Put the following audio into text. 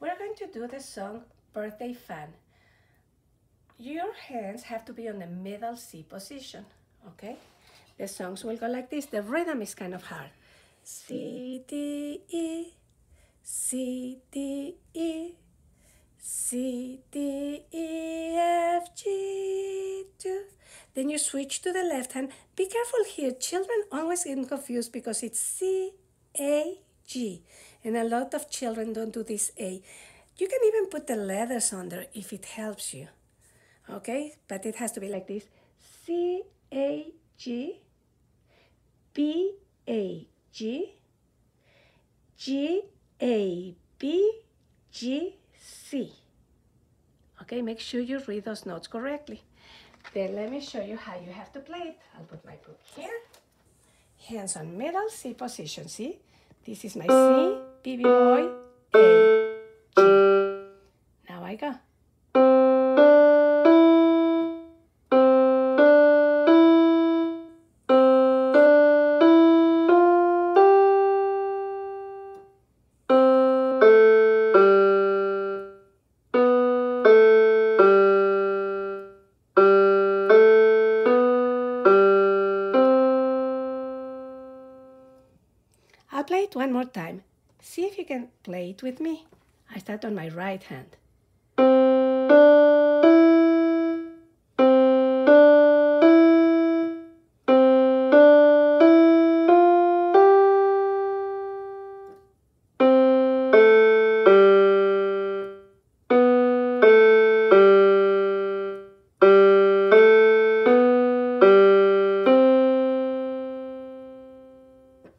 We're going to do the song Birthday Fan. Your hands have to be on the middle C position, okay? The songs will go like this. The rhythm is kind of hard. C, D, E, C, D, E, C, D, E, F, G, 2. Then you switch to the left hand. Be careful here. Children always get confused because it's C, A, G. And a lot of children don't do this A. You can even put the letters under if it helps you. Okay? But it has to be like this. C, A, G, B, A, G, G, A, B, G, C. Okay, make sure you read those notes correctly. Then let me show you how you have to play it. I'll put my book here. Hands on middle, C position, see? This is my C, baby boy, A, G. Now I go. I'll play it one more time. See if you can play it with me. I start on my right hand.